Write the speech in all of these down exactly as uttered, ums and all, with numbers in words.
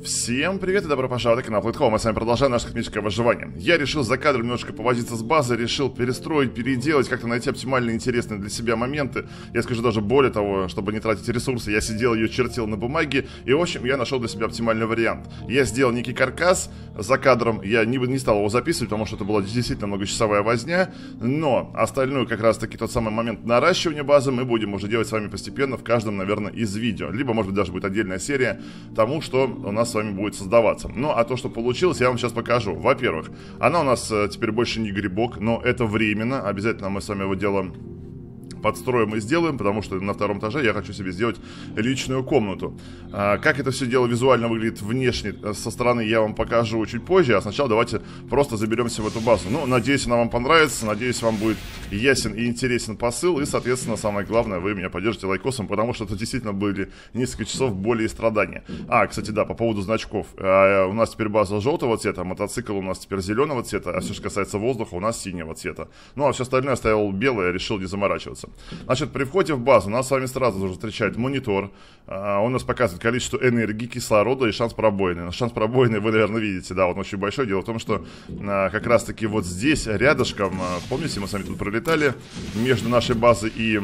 Всем привет и добро пожаловать на канал Плейтхолл. Мы с вами продолжаем наше космическое выживание. Я решил за кадром немножко повозиться с базой, решил перестроить, переделать, как-то найти оптимальные, интересные для себя моменты. Я скажу даже более того, чтобы не тратить ресурсы, я сидел ее чертил на бумаге, и в общем я нашел для себя оптимальный вариант. Я сделал некий каркас за кадром, я не, не стал его записывать, потому что это была действительно многочасовая возня, но остальную как раз таки тот самый момент наращивания базы мы будем уже делать с вами постепенно в каждом, наверное, из видео. Либо, может быть, даже будет отдельная серия тому, что у нас с вами будет создаваться. Ну, а то, что получилось, я вам сейчас покажу. Во-первых, она у нас э, теперь больше не грибок, но это временно. Обязательно мы с вами его делаем, подстроим и сделаем, потому что на втором этаже я хочу себе сделать личную комнату. А, как это все дело визуально выглядит внешне, со стороны, я вам покажу чуть позже, а сначала давайте просто заберемся в эту базу. Ну, надеюсь, она вам понравится, надеюсь, вам будет ясен и интересен посыл, и, соответственно, самое главное, вы меня поддержите лайкосом, потому что это действительно были несколько часов боли и страдания. А, кстати, да, по поводу значков. А, у нас теперь база желтого цвета, мотоцикл у нас теперь зеленого цвета, а все, что касается воздуха, у нас синего цвета. Ну, а все остальное оставил белое, решил не заморачиваться. Значит, при входе в базу нас с вами сразу же встречает монитор. А, он нас показывает количество энергии, кислорода и шанс пробоины. Шанс пробоины вы, наверное, видите, да, он очень большой. Дело в том, что а, как раз-таки вот здесь, рядышком, а, помните, мы с вами тут пролетали, между нашей базой и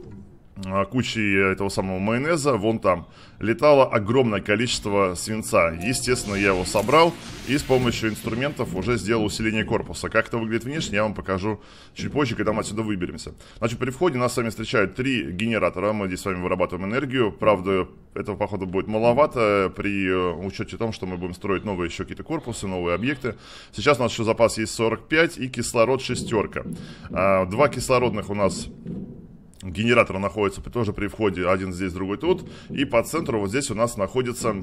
а, кучей этого самого майонеза, вон там, летало огромное количество свинца. Естественно, я его собрал и с помощью инструментов уже сделал усиление корпуса. Как это выглядит внешне, я вам покажу чуть позже, когда мы отсюда выберемся. Значит, при входе нас с вами встречают три генератора. Мы здесь с вами вырабатываем энергию. Правда, этого, походу, будет маловато при учете том, что мы будем строить новые еще какие-то корпусы, новые объекты. Сейчас у нас еще запас есть сорок пять и кислород шестерка. Два кислородных у нас генератор находится тоже при входе, один здесь, другой тут. И по центру вот здесь у нас находится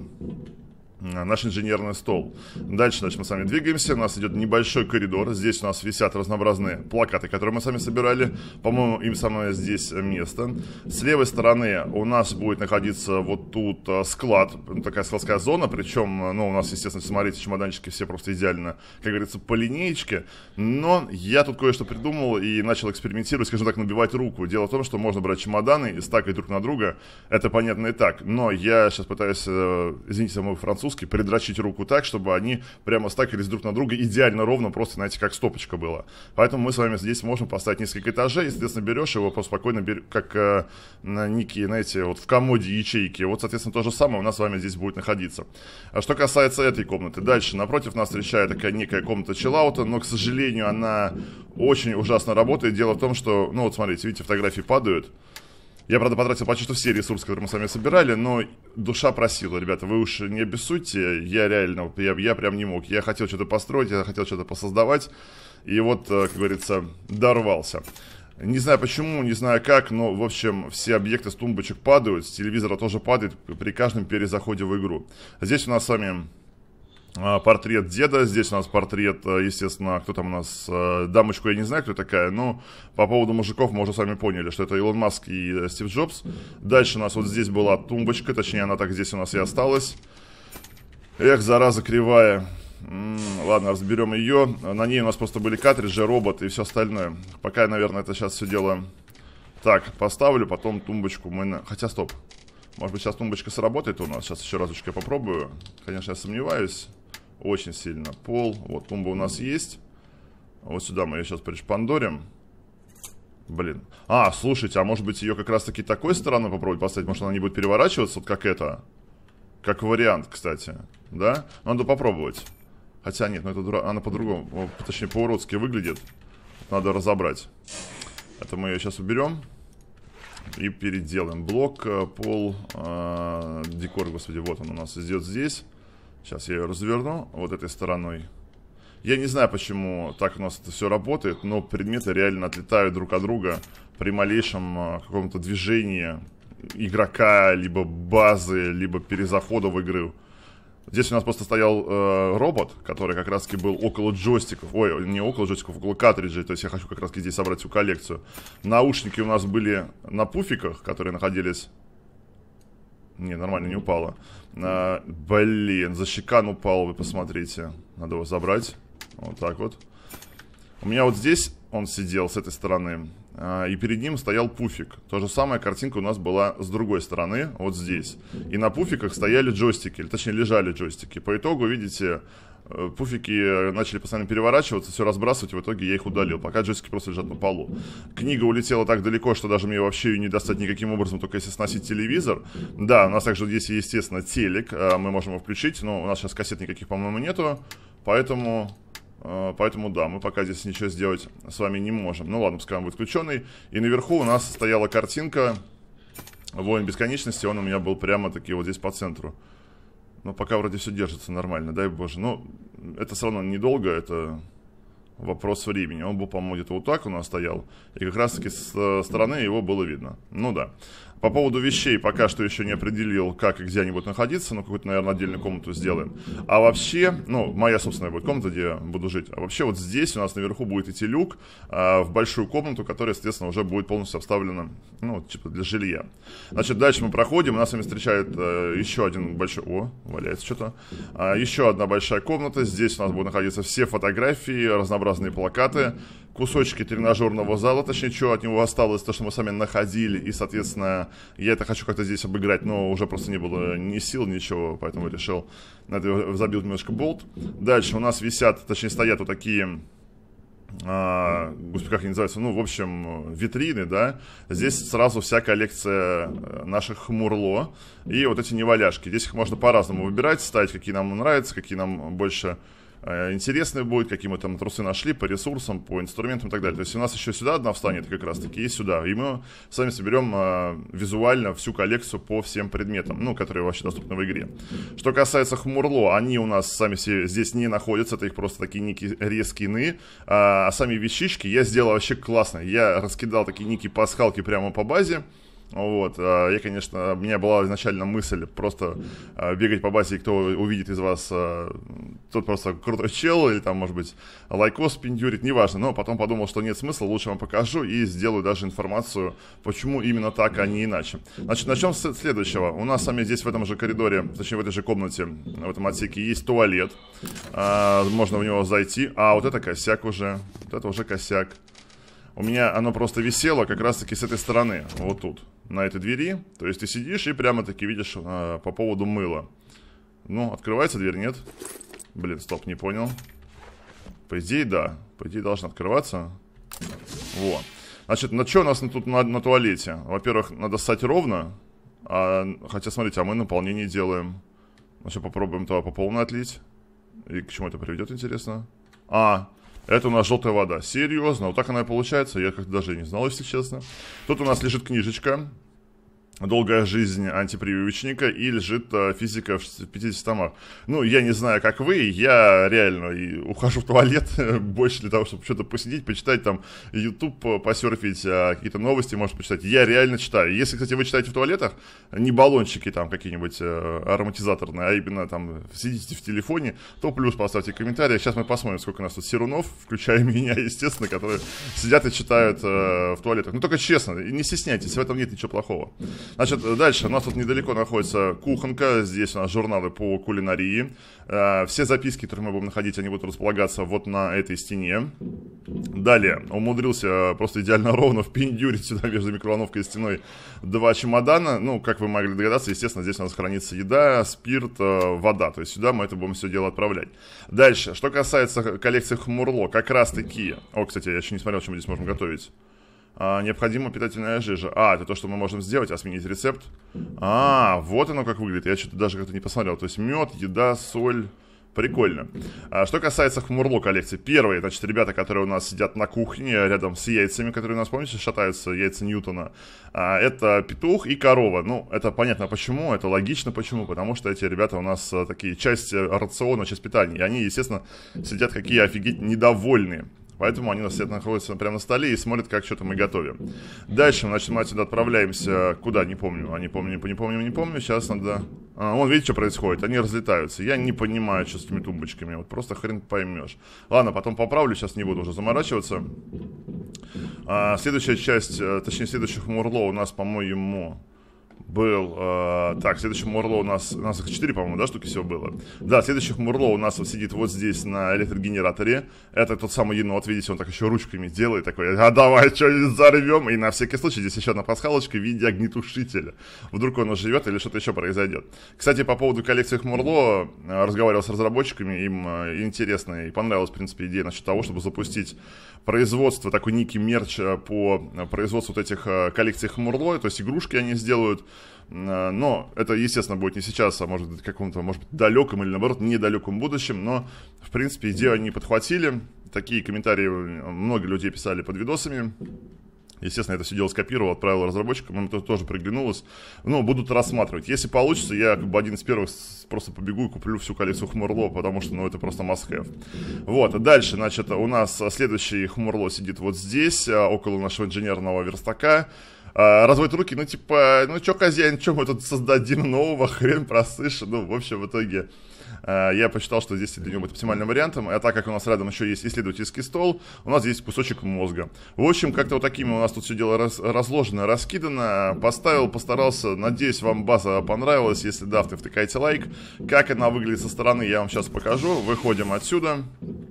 наш инженерный стол. Дальше, значит, мы с вами двигаемся. У нас идет небольшой коридор. Здесь у нас висят разнообразные плакаты, которые мы сами собирали. По-моему, им самое здесь место. С левой стороны у нас будет находиться вот тут склад. Такая складская зона. Причем, ну, у нас, естественно, смотрите, чемоданчики все просто идеально, как говорится, по линеечке. Но я тут кое-что придумал и начал экспериментировать, скажем так, набивать руку. Дело в том, что можно брать чемоданы и стакать друг на друга. Это понятно и так. Но я сейчас пытаюсь, извините за мой французский, придрочить руку так, чтобы они прямо стакались друг на друга идеально ровно, просто, знаете, как стопочка была. Поэтому мы с вами здесь можем поставить несколько этажей, и, соответственно, берешь его, просто спокойно, бер... как э, на некие, знаете, вот в комоде ячейки. Вот, соответственно, то же самое у нас с вами здесь будет находиться. А что касается этой комнаты, дальше, напротив нас встречает такая некая комната чиллаута, но, к сожалению, она очень ужасно работает. Дело в том, что, ну, вот смотрите, видите, фотографии падают. Я, правда, потратил почти что все ресурсы, которые мы с вами собирали, но душа просила, ребята, вы уж не обессудьте, я реально, я, я прям не мог. Я хотел что-то построить, я хотел что-то посоздавать, и вот, как говорится, дорвался. Не знаю почему, не знаю как, но, в общем, все объекты с тумбочек падают, с телевизора тоже падает при каждом перезаходе в игру. Здесь у нас с вами портрет деда, здесь у нас портрет, естественно, кто там у нас, дамочку я не знаю, кто такая, но по поводу мужиков мы уже с вами поняли, что это Илон Маск и Стив Джобс. Дальше у нас вот здесь была тумбочка, точнее она так здесь у нас и осталась. Эх, зараза кривая. М-м, ладно, разберем ее. На ней у нас просто были картриджи, робот и все остальное. Пока я, наверное, это сейчас все дело так поставлю, потом тумбочку мы... На... Хотя, стоп. Может быть, сейчас тумбочка сработает у нас. Сейчас еще разочек я попробую. Конечно, я сомневаюсь. Очень сильно. Пол. Вот тумба у нас есть. Вот сюда мы ее сейчас пришпандорим. Блин. А, слушайте, а может быть ее как раз таки такой стороны попробовать поставить? Может она не будет переворачиваться, вот как это? Как вариант, кстати. Да? Надо попробовать. Хотя нет, ну это дура... она по-другому, точнее по-уродски выглядит. Надо разобрать. Это мы ее сейчас уберем. И переделаем. Блок, пол, э, декор, господи, вот он у нас идет здесь. Сейчас я ее разверну вот этой стороной. Я не знаю, почему так у нас это все работает, но предметы реально отлетают друг от друга при малейшем э, каком-то движении игрока, либо базы, либо перезахода в игру. Здесь у нас просто стоял э, робот, который как раз таки был около джойстиков. Ой, не около джойстиков, около картриджей. То есть я хочу как раз таки здесь собрать всю коллекцию. Наушники у нас были на пуфиках, которые находились... Не, нормально, не упало. А, блин, за щекан упал, вы посмотрите. Надо его забрать. Вот так вот. У меня вот здесь он сидел с этой стороны. и перед ним стоял пуфик. То же самое, картинка у нас была с другой стороны, вот здесь. И на пуфиках стояли джойстики, или точнее лежали джойстики. По итогу, видите, пуфики начали постоянно переворачиваться, все разбрасывать, и в итоге я их удалил, пока джойстики просто лежат на полу. Книга улетела так далеко, что даже мне вообще ее не достать никаким образом, только если сносить телевизор. Да, у нас также здесь, естественно, телек, мы можем его включить, но у нас сейчас кассет никаких, по-моему, нету, поэтому... Поэтому да, мы пока здесь ничего сделать с вами не можем. Ну ладно, пускай он будет включенный. И наверху у нас стояла картинка Воин Бесконечности, он у меня был прямо-таки вот здесь по центру. Но пока вроде все держится нормально, дай боже. Но это все равно недолго, это вопрос времени. Он был, по-моему, где-то вот так у нас стоял. И как раз-таки с стороны его было видно. Ну да. По поводу вещей пока что еще не определил, как и где они будут находиться. Ну, какую-то, наверное, отдельную комнату сделаем. А вообще, ну, моя собственная будет комната, где я буду жить. А вообще вот здесь у нас наверху будет идти люк а, в большую комнату, которая, естественно, уже будет полностью обставлена, ну, типа для жилья. Значит, дальше мы проходим. Нас с вами встречает а, еще один большой... О, валяется что-то. А, еще одна большая комната. Здесь у нас будут находиться все фотографии, разнообразные плакаты, кусочки тренажерного зала, точнее, что от него осталось, то, что мы сами находили, и, соответственно, я это хочу как-то здесь обыграть, но уже просто не было ни сил, ничего, поэтому решил, забил немножко болт. Дальше у нас висят, точнее, стоят вот такие, а, господи, как они называются, ну, в общем, витрины, да, здесь сразу вся коллекция наших хмурло, и вот эти неваляшки, здесь их можно по-разному выбирать, ставить, какие нам нравятся, какие нам больше... интересные будет, какие мы там трусы нашли по ресурсам, по инструментам и так далее. То есть у нас еще сюда одна встанет как раз таки и сюда. И мы с вами соберем а, визуально всю коллекцию по всем предметам, ну, которые вообще доступны в игре. Что касается хмурло, они у нас сами все здесь не находятся, это их просто такие ники рескины. А, а сами вещички я сделал вообще классно. Я раскидал такие ники пасхалки прямо по базе. Вот, я, конечно, у меня была изначально мысль просто бегать по базе, и кто увидит из вас, тот просто крутой чел, или там, может быть, лайкос пиндюрит, неважно, но потом подумал, что нет смысла, лучше вам покажу и сделаю даже информацию, почему именно так, а не иначе. Значит, начнем с следующего. У нас с вами здесь в этом же коридоре, точнее в этой же комнате, в этом отсеке есть туалет, можно в него зайти, а вот это косяк уже, вот это уже косяк. У меня оно просто висело как раз-таки с этой стороны, вот тут, на этой двери. То есть ты сидишь и прямо-таки видишь э, по поводу мыла. Ну, открывается дверь, нет? Блин, стоп, не понял. По идее, да. По идее, должна открываться. Вот. Значит, на что у нас тут на, на туалете? Во-первых, надо ссать ровно. А, хотя, смотрите, а мы наполнение делаем. Ну, сейчас попробуем туда по полной отлить. И к чему это приведет, интересно? А... Это у нас желтая вода. Серьезно, вот так она и получается. Я как-то даже не знал, если честно. Тут у нас лежит книжечка. Долгая жизнь антипрививочника, и лежит э, физика в пятидесяти томах. Ну, я не знаю, как вы, я реально и ухожу в туалет больше для того, чтобы что-то посидеть, почитать там YouTube, посерфить, э, какие-то новости, может, почитать. Я реально читаю. Если, кстати, вы читаете в туалетах, не баллончики там какие-нибудь э, ароматизаторные, а именно там сидите в телефоне, то плюс поставьте комментарии. Сейчас мы посмотрим, сколько у нас тут серунов, включая меня, естественно, которые сидят и читают э, в туалетах. Ну, только честно, не стесняйтесь, в этом нет ничего плохого. Значит, дальше у нас тут недалеко находится кухонка, здесь у нас журналы по кулинарии. Э, все записки, которые мы будем находить, они будут располагаться вот на этой стене. Далее, умудрился просто идеально ровно впендюрить сюда между микроволновкой и стеной два чемодана. Ну, как вы могли догадаться, естественно, здесь у нас хранится еда, спирт, э, вода. То есть сюда мы это будем все дело отправлять. Дальше, что касается коллекции хмурло, как раз таки... О, кстати, я еще не смотрел, что мы здесь можем готовить. А, необходима питательная жижа. А, это то, что мы можем сделать, а сменить рецепт. А, вот оно как выглядит. Я что-то даже как-то не посмотрел. То есть мед, еда, соль. Прикольно. А, что касается хмурло коллекции. Первые, значит, ребята, которые у нас сидят на кухне, рядом с яйцами, которые у нас, помните, шатаются, яйца Ньютона. А, это петух и корова. Ну, это понятно почему, это логично почему. Потому что эти ребята у нас а, такие, часть рациона, часть питания. И они, естественно, сидят какие офигеть недовольные. Поэтому они у нас все находятся прямо на столе и смотрят, как что-то мы готовим. Дальше, значит, мы отсюда отправляемся куда, не помню. А не помню, не помню, не помню. Сейчас надо... А, вон, видите, что происходит? Они разлетаются. Я не понимаю, что с этими тумбочками. Вот просто хрен поймешь. Ладно, потом поправлю, сейчас не буду уже заморачиваться. А, следующая часть, точнее, следующих хмурло у нас, по-моему... Был, э, так, следующий Мурло у нас, у нас их четыре, по-моему, да, штуки всего было. Да, следующий Мурло у нас вот сидит вот здесь на электрогенераторе. Это тот самый енот, видите, он так еще ручками делает, такой, а давай что-нибудь взорвем. И на всякий случай здесь еще одна пасхалочка в виде огнетушителя. Вдруг он оживет или что-то еще произойдет. Кстати, по поводу коллекции Мурло, разговаривал с разработчиками, им интересно и понравилась, в принципе, идея насчет того, чтобы запустить производство, такой некий мерч по производству вот этих коллекций Мурло, то есть игрушки они сделают. Но это, естественно, будет не сейчас, а может быть, в каком-то, может быть, далеком или, наоборот, недалеком будущем. Но, в принципе, идею они подхватили. Такие комментарии много людей писали под видосами. Естественно, это все дело скопировал, отправил разработчикам, им это тоже приглянулось. Но будут рассматривать. Если получится, я как бы один из первых просто побегу и куплю всю коллекцию Хмурло, потому что, ну, это просто must-have. Вот, а дальше, значит, у нас следующий Хмурло сидит вот здесь, около нашего инженерного верстака. Разводит руки, ну, типа, ну, чё, хозяин, чё мы тут создадим нового, хрен просышь. Ну, в общем, в итоге я посчитал, что здесь для него будет оптимальным вариантом. А так как у нас рядом еще есть исследовательский стол, у нас здесь кусочек мозга. В общем, как-то вот такими у нас тут все дело раз, разложено, раскидано. Поставил, постарался. Надеюсь, вам база понравилась. Если да, втыкайте лайк. Как она выглядит со стороны, я вам сейчас покажу. Выходим отсюда.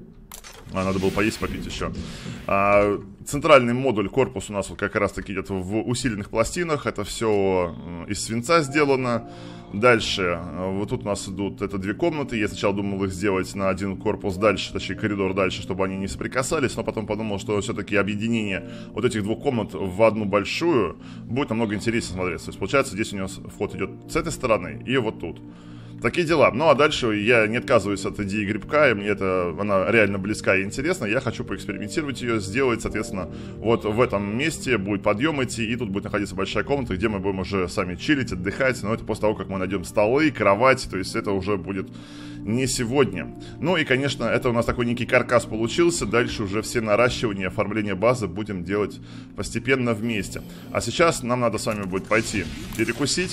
А, надо было поесть, попить еще. А, центральный модуль, корпус у нас вот как раз таки идет в усиленных пластинах. Это все из свинца сделано. Дальше, вот тут у нас идут, это две комнаты. Я сначала думал их сделать на один корпус дальше, точнее коридор дальше, чтобы они не соприкасались. Но потом подумал, что все-таки объединение вот этих двух комнат в одну большую будет намного интереснее смотреться. То есть получается, здесь у нас вход идет с этой стороны и вот тут. Такие дела. Ну а дальше я не отказываюсь от идеи грибка, и мне это, она реально близка и интересна. Я хочу поэкспериментировать ее, сделать, соответственно, вот в этом месте будет подъем идти, и тут будет находиться большая комната, где мы будем уже сами чилить, отдыхать. Но это после того, как мы найдем столы, кровать, то есть это уже будет не сегодня. Ну и, конечно, это у нас такой некий каркас получился. Дальше уже все наращивания, оформление базы будем делать постепенно вместе. А сейчас нам надо с вами будет пойти перекусить.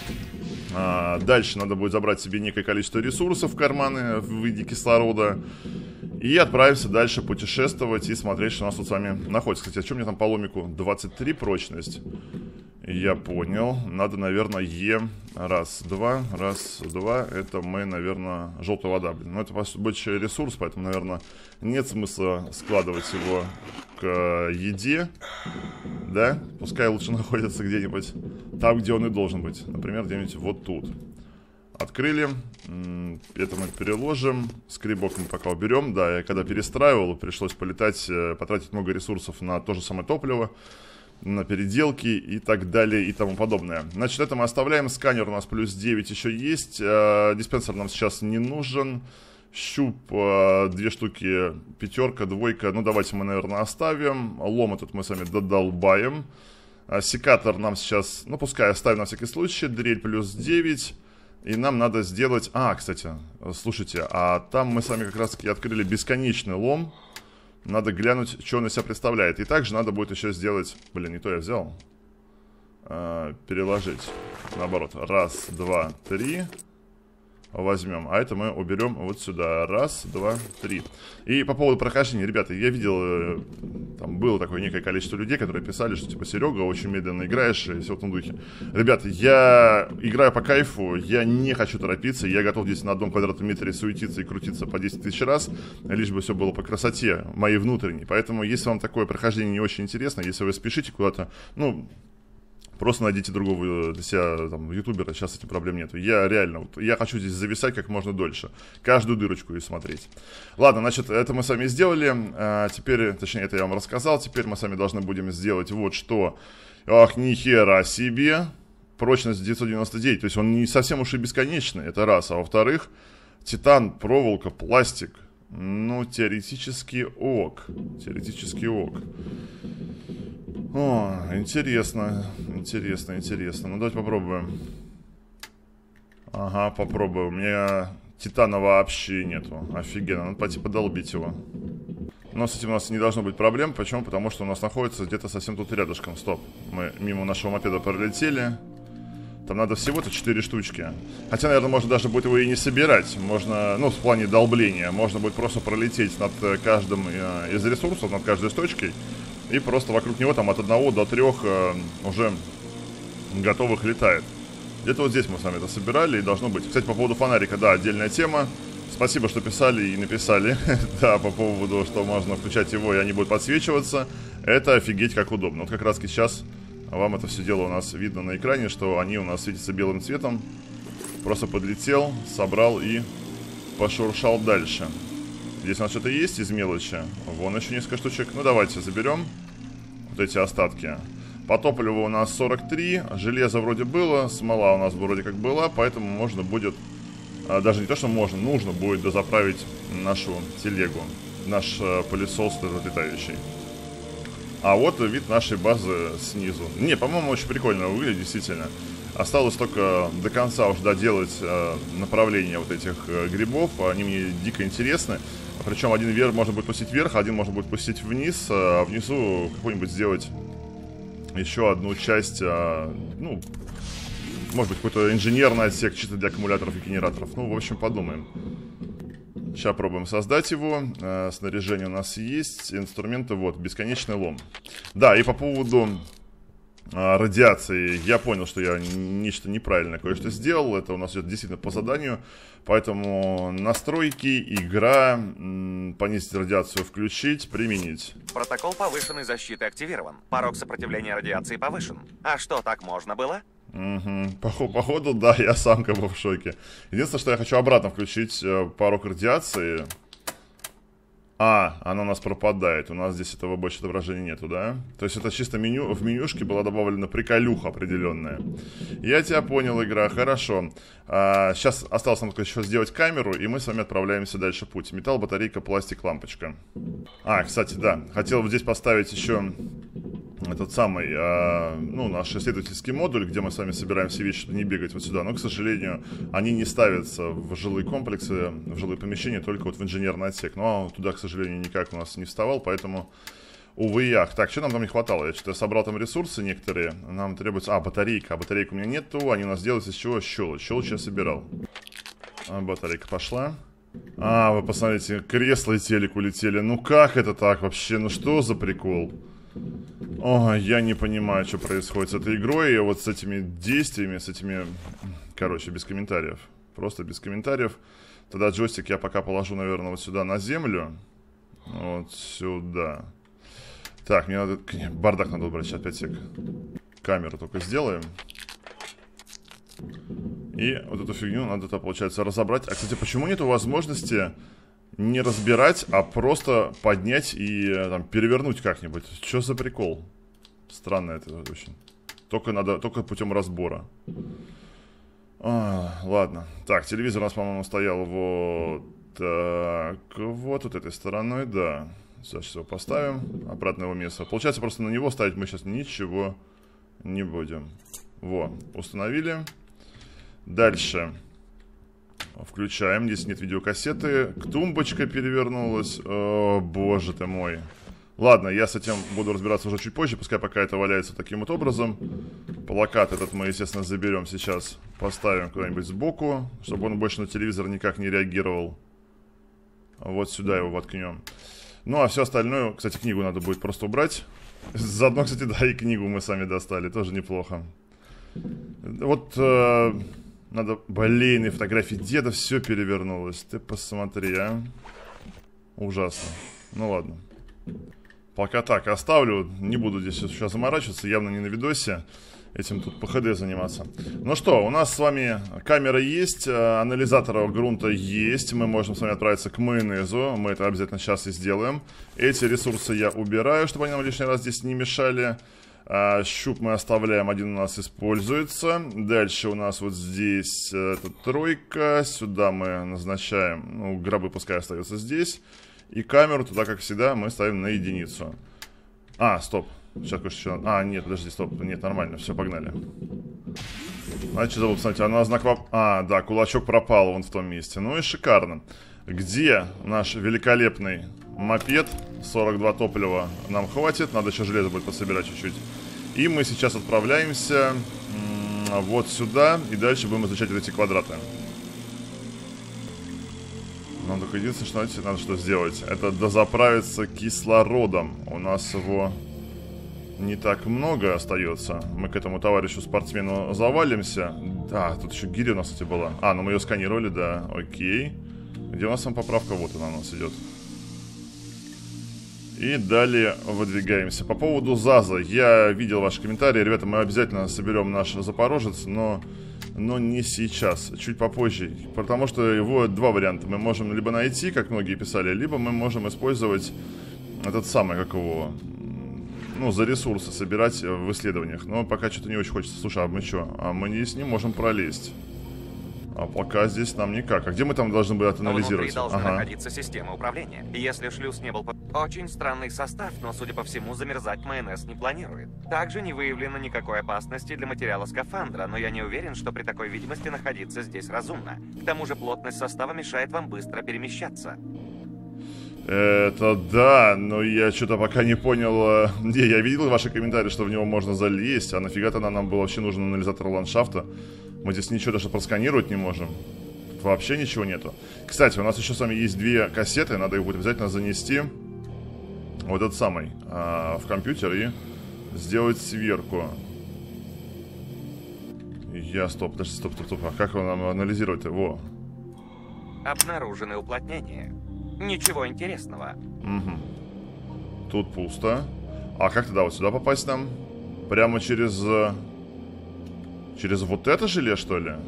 Дальше надо будет забрать себе некое количество ресурсов в карманы в виде кислорода. И отправимся дальше путешествовать и смотреть, что у нас тут с вами находится. Кстати, а что у меня там по ломику? двадцать три прочность. Я понял. Надо, наверное, Е. Раз, два. Раз, два. Это мы, наверное, желтая вода. Блин. Но это больше ресурс, поэтому, наверное, нет смысла складывать его к еде. Да? Пускай лучше находится где-нибудь там, где он и должен быть. Например, где-нибудь вот тут. Открыли. Это мы переложим. Скребок мы пока уберем. Да, я когда перестраивал, пришлось полетать, потратить много ресурсов на то же самое топливо, на переделки и так далее и тому подобное. Значит, это мы оставляем. Сканер у нас плюс девять еще есть. Диспенсер нам сейчас не нужен. Щуп, две штуки, пятерка, двойка. Ну, давайте мы, наверное, оставим. Лом этот мы с вами додолбаем. Секатор нам сейчас, ну, пускай оставим на всякий случай. Дрель плюс девять. И нам надо сделать... А, кстати, слушайте, а там мы с вами как раз-таки открыли бесконечный лом. Надо глянуть, что он из себя представляет. И также надо будет еще сделать... Блин, не то я взял. А, переложить. Наоборот. Раз, два, три. Возьмем. А это мы уберем вот сюда. Раз, два, три. И по поводу прохождения, ребята, я видел, там было такое некое количество людей, которые писали, что типа, Серега, очень медленно играешь, и все в том духе. Ребята, я играю по кайфу, я не хочу торопиться, я готов здесь на одном квадратном метре суетиться и крутиться по десять тысяч раз, лишь бы все было по красоте моей внутренней. Поэтому, если вам такое прохождение не очень интересно, если вы спешите куда-то, ну... Просто найдите другого для себя там, ютубера, сейчас этих проблем нету. Я реально, вот, я хочу здесь зависать как можно дольше. Каждую дырочку и смотреть. Ладно, значит, это мы с вами сделали. А, теперь, точнее, это я вам рассказал. Теперь мы с вами должны будем сделать вот что. Ах, нихера себе. Прочность девятьсот девяносто девять. То есть он не совсем уж и бесконечный, это раз. А во-вторых, титан, проволока, пластик. Ну, теоретически ок. Теоретически ок. О, интересно, интересно, интересно. Ну, давайте попробуем. Ага, попробуем. У меня титана вообще нету. Офигенно, надо пойти подолбить его. Но с этим у нас не должно быть проблем. Почему? Потому что у нас находится где-то совсем тут рядышком. Стоп, мы мимо нашего мопеда пролетели. Там надо всего-то четыре штучки. Хотя, наверное, можно даже будет его и не собирать. Можно, ну, в плане долбления. Можно будет просто пролететь над каждым э, из ресурсов, над каждой точкой. И просто вокруг него там от одного до трех э, уже готовых летает. Где-то вот здесь мы с вами это собирали и должно быть. Кстати, по поводу фонарика, да, отдельная тема. Спасибо, что писали и написали. Да, по поводу, что можно включать его, и они будут подсвечиваться. Это офигеть как удобно. Вот как раз сейчас вам это все дело у нас видно на экране, что они у нас светятся белым цветом. Просто подлетел, собрал и пошуршал дальше. Здесь у нас что-то есть из мелочи. Вон еще несколько штучек. Ну, давайте заберем вот эти остатки. По топливу у нас сорок три. Железо вроде было. Смола у нас вроде как была. Поэтому можно будет... Даже не то, что можно, нужно будет дозаправить нашу телегу. Наш э, пылесос этот летающий. А вот вид нашей базы снизу. Не, по-моему, очень прикольно выглядит, действительно. Осталось только до конца уже доделать э, направление вот этих э, грибов. Они мне дико интересны. Причем один вверх можно будет пустить вверх, один можно будет пустить вниз. А внизу какой-нибудь сделать еще одну часть, э, ну... Может быть, какой-то инженерный отсек чисто для аккумуляторов и генераторов. Ну, в общем, подумаем. Сейчас пробуем создать его. э, Снаряжение у нас есть. Инструменты, вот, бесконечный лом. Да, и по поводу э, радиации. Я понял, что я нечто неправильно кое-что сделал. Это у нас идет действительно по заданию. Поэтому настройки, игра, понизить радиацию, включить, применить. Протокол повышенной защиты активирован. Порог сопротивления радиации повышен. А что, так можно было? Угу. По, походу, да, я сам как бы в шоке. Единственное, что я хочу обратно включить э, порог радиации. А, она у нас пропадает. У нас здесь этого больше отображения нету, да? То есть это чисто меню. В менюшке была добавлена приколюха определенная. Я тебя понял, игра, хорошо. а, Сейчас осталось нам только еще сделать камеру, и мы с вами отправляемся дальше в путь. Металл, батарейка, пластик, лампочка. А, кстати, да, хотел вот здесь поставить еще этот самый, э, ну, наш исследовательский модуль, где мы с вами собираем все вещи, чтобы не бегать вот сюда. Но, к сожалению, они не ставятся в жилые комплексы, в жилые помещения, только вот в инженерный отсек. Но туда, к сожалению, никак у нас не вставал, поэтому, увы и ах. Так, что нам там не хватало? Я что-то собрал там ресурсы некоторые. Нам требуется... А, батарейка. А батарейка у меня нету. Они у нас делаются из чего? Щелочь. Щелочь я собирал. А, батарейка пошла. А, вы посмотрите, кресла и телек улетели. Ну как это так вообще? Ну что за прикол? О, я не понимаю, что происходит с этой игрой. И вот с этими действиями, с этими... Короче, без комментариев. Просто без комментариев. Тогда джойстик я пока положу, наверное, вот сюда на землю. Вот сюда. Так, мне надо... Бардак надо убрать, сейчас пять сек. Камеру только сделаем. И вот эту фигню надо-то, получается, разобрать. А, кстати, почему нету возможности не разбирать, а просто поднять и там перевернуть как-нибудь? Что за прикол? Странно это очень. Только надо, только путем разбора. А, ладно. Так, телевизор у нас, по-моему, стоял вот так. Вот, вот этой стороной, да. Сейчас его поставим. Обратно его место. Получается, просто на него ставить мы сейчас ничего не будем. Во, установили. Дальше. Включаем. Здесь нет видеокассеты. Тумбочка перевернулась. О, боже ты мой. Ладно, я с этим буду разбираться уже чуть позже. Пускай пока это валяется таким вот образом. Плакат этот мы, естественно, заберем сейчас. Поставим куда-нибудь сбоку, чтобы он больше на телевизор никак не реагировал. Вот сюда его воткнем. Ну, а все остальное, кстати, книгу надо будет просто убрать. Заодно, кстати, да, и книгу мы сами достали. Тоже неплохо. Вот... Э Надо... Блин, и фотографии деда, все перевернулось. Ты посмотри, а. Ужасно. Ну ладно. Пока так оставлю. Не буду здесь сейчас заморачиваться. Явно не на видосе. Этим тут по ХД заниматься. Ну что, у нас с вами камера есть. Анализатор грунта есть. Мы можем с вами отправиться к майонезу. Мы это обязательно сейчас и сделаем. Эти ресурсы я убираю, чтобы они нам лишний раз здесь не мешали. А, щуп мы оставляем, один у нас используется. Дальше у нас вот здесь эта тройка. Сюда мы назначаем, ну, гробы пускай остаются здесь. И камеру туда, как всегда, мы ставим на единицу. А, стоп. Сейчас кое-что еще... А, нет, подожди, стоп. Нет, нормально, все, погнали. Значит, что забыл посмотреть. А, у нас знак... А, да, кулачок пропал вон в том месте. Ну и шикарно. Где наш великолепный мопед? сорок два топлива нам хватит. Надо еще железо будет пособирать чуть-чуть. И мы сейчас отправляемся вот сюда. И дальше будем изучать вот эти квадраты. Нам только единственное, что знаете, надо что сделать. Это дозаправиться кислородом. У нас его не так много остается. Мы к этому товарищу спортсмену завалимся. Да, тут еще гиря у нас, кстати, была. А, ну мы ее сканировали, да, окей. Где у нас там поправка? Вот она у нас идет. И далее выдвигаемся. По поводу ЗАЗа. Я видел ваши комментарии. Ребята, мы обязательно соберем наш Запорожец, но, но не сейчас, чуть попозже. Потому что его два варианта. Мы можем либо найти, как многие писали, либо мы можем использовать этот самый, как его... Ну, за ресурсы собирать в исследованиях. Но пока что-то не очень хочется. Слушай, а мы что? А мы здесь не можем пролезть. А пока здесь нам никак. А где мы там должны были анализировать? Внутри должна ага. находиться система управления. Если шлюз не был... Под... Очень странный состав, но, судя по всему, замерзать МНС не планирует. Также не выявлено никакой опасности для материала скафандра, но я не уверен, что при такой видимости находиться здесь разумно. К тому же плотность состава мешает вам быстро перемещаться. Это да, но я что-то пока не понял. Не, я видел ваши комментарии, что в него можно залезть. А нафига тогда нам было вообще нужен анализатор ландшафта? Мы здесь ничего даже просканировать не можем. Вообще ничего нету. Кстати, у нас еще с вами есть две кассеты. Надо их будет обязательно занести. Вот этот самый а, в компьютер и сделать сверку. Я, стоп, подожди, стоп, стоп, стоп. А как его нам анализировать его? Обнаружены уплотнения. Ничего интересного. Угу. Тут пусто. А как тогда вот сюда попасть нам? Прямо через... Через вот это желе, что ли?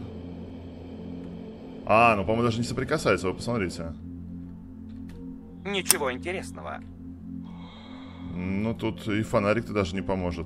А, ну, по-моему, даже не соприкасается, вы посмотрите. Ничего интересного. Ну, тут и фонарик-то даже не поможет.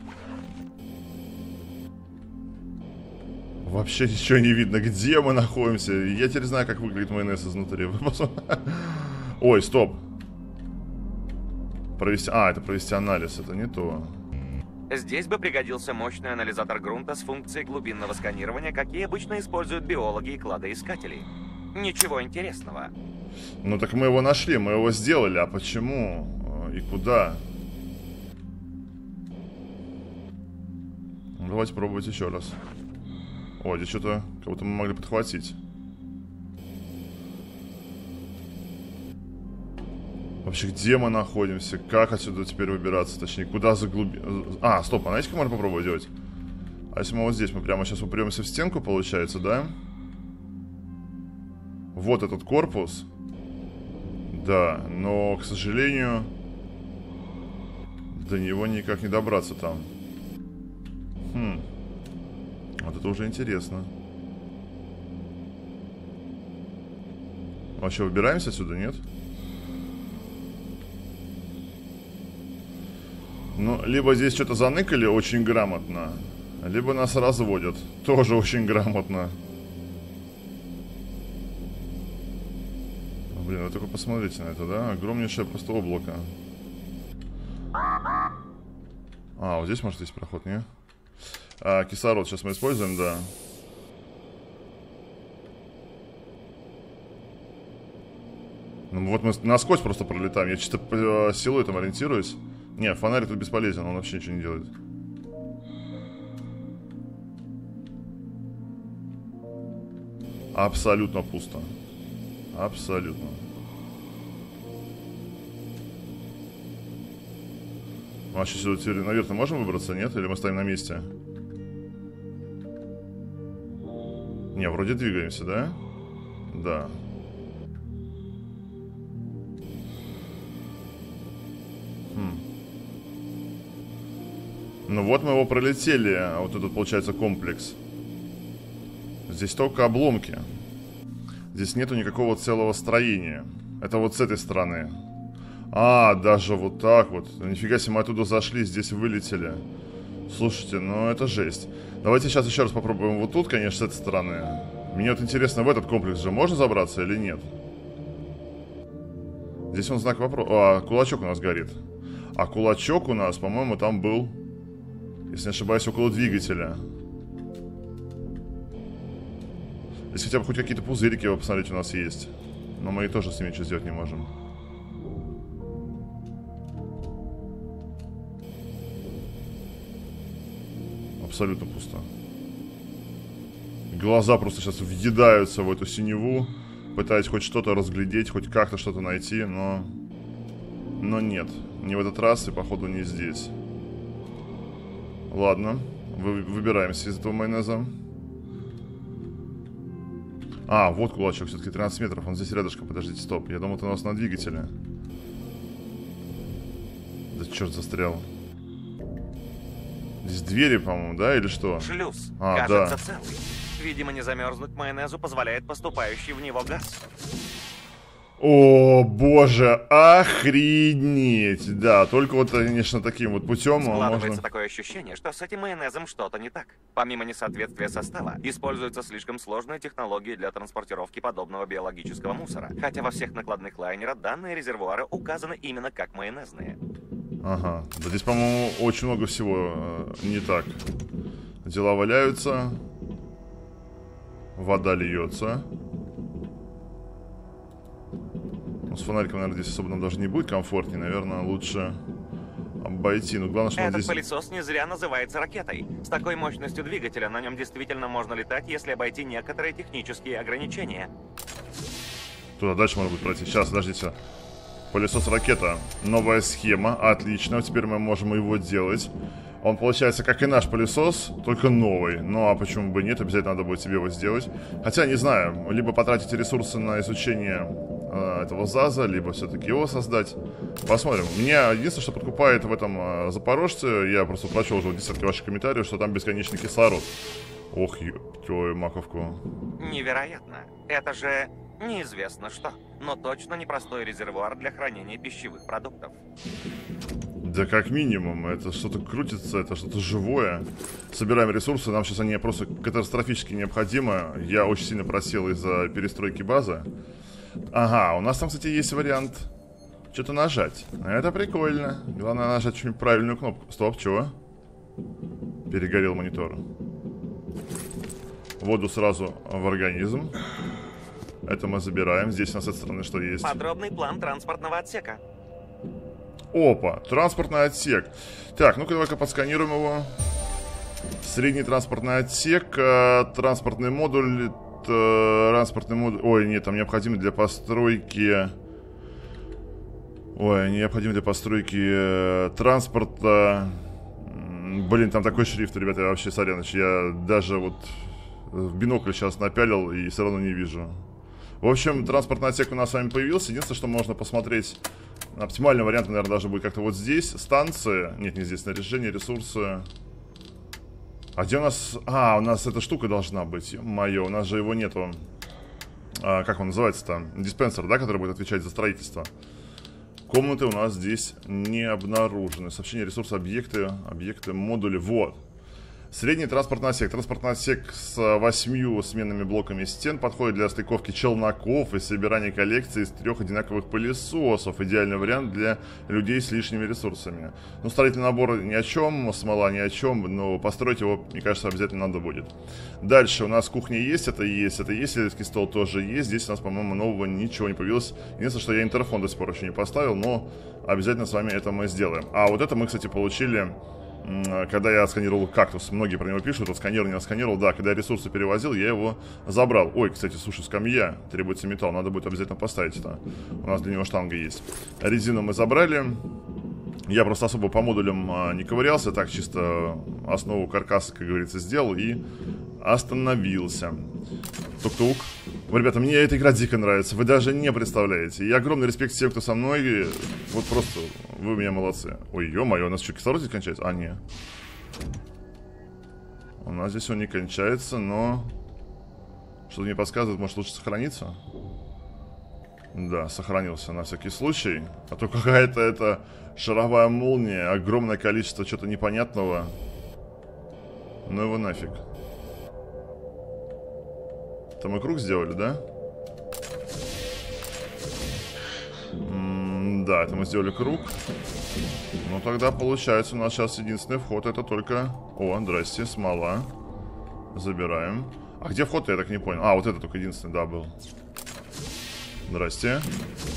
Вообще ничего не видно, где мы находимся. Я теперь знаю, как выглядит майонез изнутри. Ой, стоп. Провести... А, это провести анализ, это не то. Здесь бы пригодился мощный анализатор грунта с функцией глубинного сканирования, какие обычно используют биологи и кладоискатели. Ничего интересного. Ну так мы его нашли, мы его сделали, а почему? И куда? Давайте пробовать еще раз. О, здесь что-то, как будто мы могли подхватить. Вообще, где мы находимся? Как отсюда теперь выбираться? Точнее, куда заглубить? А, стоп, а знаете, как можно попробовать делать? А если мы вот здесь, мы прямо сейчас упремся в стенку, получается, да? Вот этот корпус. Да, но, к сожалению, до него никак не добраться там. Хм. Вот это уже интересно. Вообще, выбираемся отсюда, нет? Ну, либо здесь что-то заныкали очень грамотно, либо нас разводят. Тоже очень грамотно. Блин, вы только посмотрите на это, да? Огромнейшее просто облако. А, вот здесь, может, есть проход, не? А, кислород сейчас мы используем, да. Ну, вот мы насквозь просто пролетаем. Я чисто по силуэтам ориентируюсь. Не, фонарик тут бесполезен, он вообще ничего не делает. Абсолютно пусто. Абсолютно. А сейчас сюда теперь наверх можем выбраться, нет? Или мы стоим на месте? Не, вроде двигаемся, да? Да. Хм. Ну вот мы его пролетели. А вот этот, получается, комплекс. Здесь только обломки. Здесь нету никакого целого строения. Это вот с этой стороны. А, даже вот так вот. Нифига себе, мы оттуда зашли, здесь вылетели. Слушайте, ну это жесть. Давайте сейчас еще раз попробуем вот тут, конечно, с этой стороны. Мне вот интересно, в этот комплекс же можно забраться или нет? Здесь он знак вопроса. А, кулачок у нас горит. А кулачок у нас, по-моему, там был, если не ошибаюсь, около двигателя. Здесь хотя бы хоть какие-то пузырики, вы посмотрите, у нас есть. Но мы и тоже с ними ничего сделать не можем. Абсолютно пусто. Глаза просто сейчас въедаются в эту синеву, пытаясь хоть что-то разглядеть, хоть как-то что-то найти, но... Но нет. Не в этот раз и, походу, не здесь. Ладно. Вы, выбираемся из этого майонеза. А, вот кулачок, все-таки тринадцать метров. Он здесь рядышком. Подождите, стоп. Я думал, это у нас на двигателе. Да черт, застрял. Здесь двери, по-моему, да, или что? Шлюз. А, Кажется, да. целый. Видимо, не замерзнуть майонезу позволяет поступающий в него газ. О, боже, охренеть. Да, только вот, конечно, таким вот путем Складывается можно... такое ощущение, что с этим майонезом что-то не так. Помимо несоответствия состава, используются слишком сложные технологии для транспортировки подобного биологического мусора. Хотя во всех накладных лайнерах данные резервуары указаны именно как майонезные. Ага, да здесь, по-моему, очень много всего э, не так. Дела валяются. Вода льется. Ну, с фонариком, наверное, здесь особо нам даже не будет комфортнее. Наверное, лучше обойти. Но главное, что он Этот здесь... пылесос не зря называется ракетой. С такой мощностью двигателя на нем действительно можно летать, если обойти некоторые технические ограничения. Туда дальше можно будет пройти. Сейчас, подождите. Пылесос-ракета. Новая схема. Отлично. Теперь мы можем его делать. Он получается как и наш пылесос, только новый. Ну а почему бы нет? Обязательно надо будет себе его сделать. Хотя, не знаю. Либо потратить ресурсы на изучение э, этого ЗАЗа, либо все-таки его создать. Посмотрим. Меня единственное, что подкупает в этом э, Запорожце, я просто прочел уже десятки ваших комментариев, что там бесконечный кислород. Ох, ёб твою маковку. Невероятно. Это же неизвестно что, но точно непростой резервуар для хранения пищевых продуктов. Да как минимум, это что-то крутится, это что-то живое. Собираем ресурсы, нам сейчас они просто катастрофически необходимы. Я очень сильно просел из-за перестройки базы. Ага, у нас там, кстати, есть вариант что-то нажать. Это прикольно. Главное нажать что-нибудь правильную кнопку. Стоп, чего? Перегорел монитор. Воду сразу в организм. Это мы забираем. Здесь у нас с этой стороны что есть? Подробный план транспортного отсека. Опа, транспортный отсек. Так, ну-ка давай-ка подсканируем его. Средний транспортный отсек, э, транспортный модуль, э, транспортный модуль. Ой, нет, там необходимый для постройки. Ой, необходимый для постройки э, транспорта. Блин, там такой шрифт, ребята, я вообще соряныч. Я даже вот в бинокль сейчас напялил и все равно не вижу. В общем, транспортный отсек у нас с вами появился. Единственное, что можно посмотреть. Оптимальный вариант, наверное, даже будет как-то вот здесь. Станция. Нет, не здесь. Снаряжение, ресурсы. А где у нас... А, у нас эта штука должна быть. Ё-моё, у нас же его нету. А, как он называется-то? Диспенсер, да, который будет отвечать за строительство. Комнаты у нас здесь не обнаружены. Сообщение, ресурсы, объекты. Объекты, модули. Вот. Средний транспортный отсек. Транспортный отсек с восьмью сменными блоками стен подходит для стыковки челноков и собирания коллекции из трех одинаковых пылесосов. Идеальный вариант для людей с лишними ресурсами. Ну, строительный набор ни о чем, смола ни о чем, но построить его, мне кажется, обязательно надо будет. Дальше у нас кухня есть, это есть, это есть, сельский стол тоже есть. Здесь у нас, по-моему, нового ничего не появилось. Единственное, что я интерфон до сих пор еще не поставил, но обязательно с вами это мы сделаем. А вот это мы, кстати, получили... Когда я сканировал кактус, многие про него пишут, вот сканер не отсканировал, да, когда я ресурсы перевозил, я его забрал. Ой, кстати, слушай, скамья, требуется металл, надо будет обязательно поставить это. У нас для него штанга есть. Резину мы забрали. Я просто особо по модулям а, не ковырялся, так чисто основу каркаса, как говорится, сделал и остановился. Тук-тук. Ребята, мне эта игра дико нравится, вы даже не представляете. И огромный респект всем, кто со мной. Вот просто, вы у меня молодцы. Ой, ё-моё, у нас что, кислород здесь кончается? А, не. У нас здесь он не кончается, но... Что-то мне подсказывает, может лучше сохраниться? Да, сохранился на всякий случай. А то какая-то это шаровая молния, огромное количество чего-то непонятного. Ну его нафиг. Это мы круг сделали, да? М-м, да, это мы сделали круг. Ну тогда получается у нас сейчас единственный вход это только... О, здрасте, смола. Забираем. А где вход, я так не понял. А, вот это только единственный, да, был. Здрасте.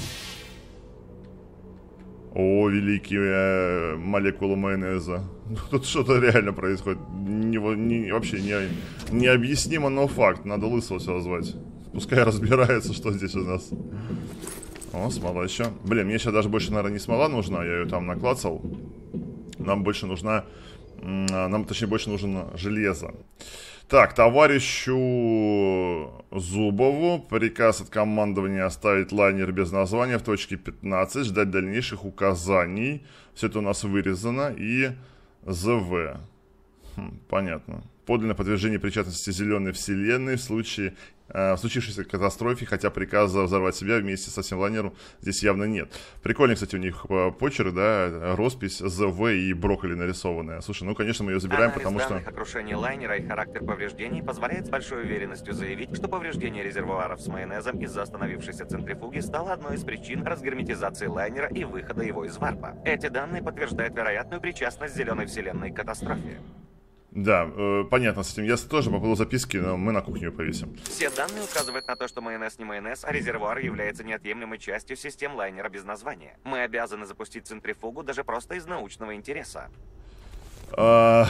О, великие молекулы майонеза. Тут что-то реально происходит. Не, не, вообще не, необъяснимо, но факт. Надо Лысого сюда звать. Пускай разбирается, что здесь у нас. О, смола еще. Блин, мне сейчас даже больше, наверное, не смола нужна. Я ее там наклацал. Нам больше нужна Нам, точнее, больше нужно железо. Так, товарищу Зубову приказ от командования оставить лайнер без названия в точке пятнадцать, ждать дальнейших указаний. Все это у нас вырезано. И ЗВ. Хм, понятно. Подлинное подтверждение причастности Зеленой Вселенной в случае э, в случившейся катастрофе, хотя приказа взорвать себя вместе со всем лайнером здесь явно нет. Прикольный, кстати, у них почерк, да, роспись ЗВ и брокколи нарисованная. Слушай, ну, конечно, мы ее забираем, Анализ потому данных что... о крушении лайнера и характер повреждений позволяет с большой уверенностью заявить, что повреждение резервуаров с майонезом из-за остановившейся центрифуги стало одной из причин разгерметизации лайнера и выхода его из варпа. Эти данные подтверждают вероятную причастность Зеленой Вселенной к катастрофе. Да, э, понятно с этим. Я тоже по поводу записки, но мы на кухню повесим. Все данные указывают на то, что майонез не майонез, а резервуар является неотъемлемой частью систем лайнера без названия. Мы обязаны запустить центрифугу даже просто из научного интереса. Тот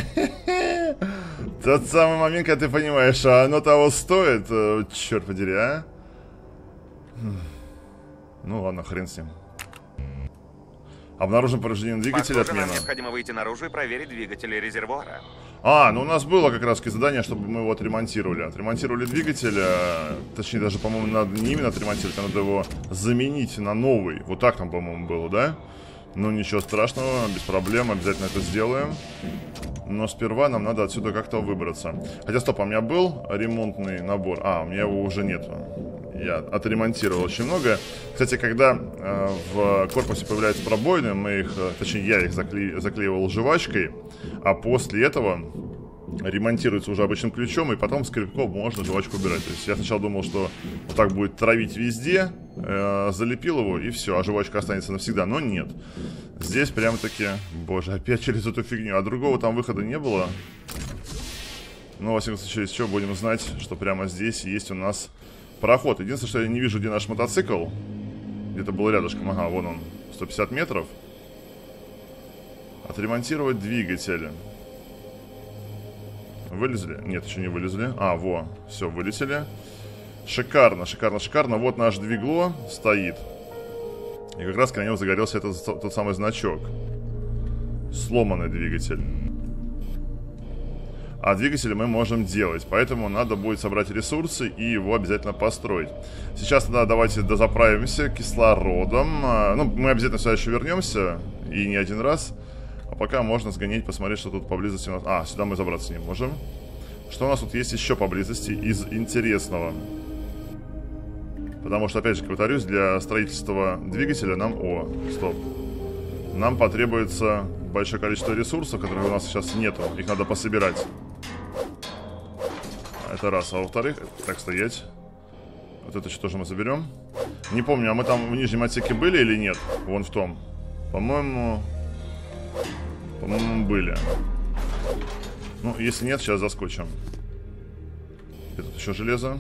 самый момент, когда ты понимаешь, а оно того стоит, черт подери, а? Ну ладно, хрен с ним. Обнаружим повреждение двигателя, Похоже, отмена. нам необходимо выйти наружу и проверить двигатели резервуара. А, ну у нас было как раз задание, чтобы мы его отремонтировали. Отремонтировали двигатель, а, точнее даже, по-моему, надо не именно отремонтировать, а надо его заменить на новый. Вот так там, по-моему, было, да? Ну ничего страшного, без проблем, обязательно это сделаем. Но сперва нам надо отсюда как-то выбраться. Хотя, стоп, а у меня был ремонтный набор. А, у меня его уже нету. Я отремонтировал очень много. Кстати, когда э, в корпусе появляются пробоины, мы их, точнее, я их закле... заклеивал жвачкой, а после этого ремонтируется уже обычным ключом, и потом скребком можно жвачку убирать. То есть я сначала думал, что вот так будет травить везде, э, залепил его, и все, а жвачка останется навсегда. Но нет. Здесь прямо-таки, боже, опять через эту фигню. А другого там выхода не было. Ну, во всяком случае, еще будем знать, что прямо здесь есть у нас проход. Единственное, что я не вижу, где наш мотоцикл. Где-то был рядышком. Ага, вон он, сто пятьдесят метров. Отремонтировать двигатель. Вылезли? Нет, еще не вылезли. А, во, все, вылетели. Шикарно, шикарно, шикарно. Вот наш двигло стоит. И как раз к нему загорелся этот тот самый значок. Сломанный двигатель. А двигатель мы можем делать, поэтому надо будет собрать ресурсы и его обязательно построить. Сейчас тогда давайте дозаправимся кислородом. Ну, мы обязательно сюда еще вернемся, и не один раз. А пока можно сгонять, посмотреть, что тут поблизости у нас... А, сюда мы забраться не можем. Что у нас тут есть еще поблизости из интересного? Потому что, опять же, повторюсь, для строительства двигателя нам... О, стоп. Нам потребуется большое количество ресурсов, которых у нас сейчас нету. Их надо пособирать. Это раз. А во-вторых... Так, стоять. Вот это что тоже мы заберем. Не помню, а мы там в нижнем отсеке были или нет? Вон в том. По-моему... По-моему, были. Ну, если нет, сейчас заскочим. И тут еще железо.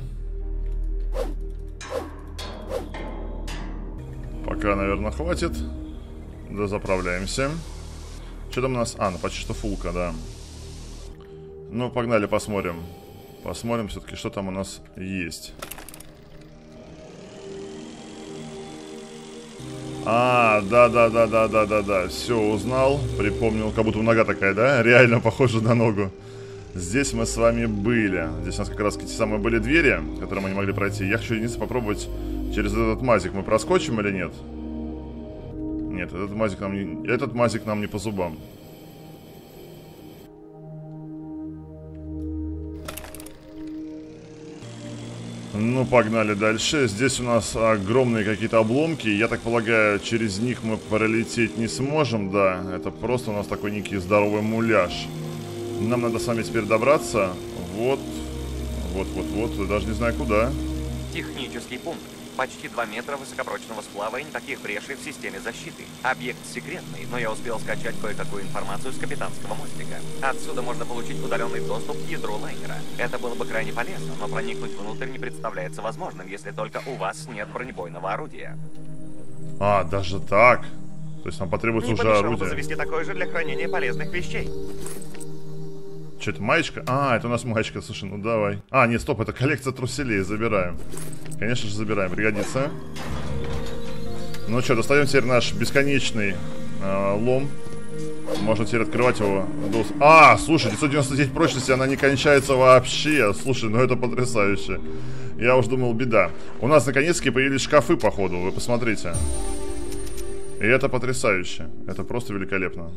Пока, наверное, хватит. Да, заправляемся. Что там у нас? А, ну почти что фулка, да. Ну, погнали, посмотрим. Посмотрим все-таки, что там у нас есть. А, да-да-да-да-да-да-да. Все, узнал, припомнил. Как будто нога такая, да? Реально похожа на ногу. Здесь мы с вами были. Здесь у нас как раз те самые были двери, которые мы не могли пройти. Я хочу единственное попробовать через этот мазик. Мы проскочим или нет? Нет, этот мазик нам не, этот мазик нам не по зубам. Ну, погнали дальше. Здесь у нас огромные какие-то обломки. Я так полагаю, через них мы пролететь не сможем, да. Это просто у нас такой некий здоровый муляж. Нам надо с вами теперь добраться. Вот. Вот-вот-вот. Даже не знаю куда. Технический пункт. Почти два метра высокопрочного сплава и никаких брешей в системе защиты. Объект секретный, но я успел скачать кое-какую информацию с капитанского мостика. Отсюда можно получить удаленный доступ к ядру лайнера. Это было бы крайне полезно, но проникнуть внутрь не представляется возможным, если только у вас нет бронебойного орудия. А, даже так? То есть нам потребуется не уже помешало орудие. бы завести такое же для хранения полезных вещей. Что это, маечка? А, это у нас маечка, слушай, ну давай. А, нет, стоп, это коллекция труселей, забираем. Конечно же, забираем, пригодится. Ну что, достаем теперь наш бесконечный э, лом. Можно теперь открывать его. А, слушай, девятьсот девяносто девять прочности, она не кончается вообще. Слушай, ну это потрясающе. Я уж думал, беда. У нас наконец-таки появились шкафы, походу, вы посмотрите. И это потрясающе. Это просто великолепно.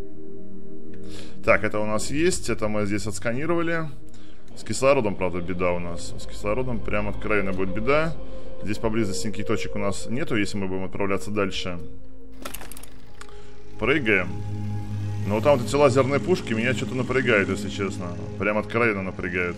Так, это у нас есть. Это мы здесь отсканировали. С кислородом, правда, беда у нас. С кислородом прям откровенно будет беда. Здесь поблизости никаких точек у нас нету, если мы будем отправляться дальше. Прыгаем. Но вот там вот эти лазерные пушки меня что-то напрягают, если честно. Прям откровенно напрягают.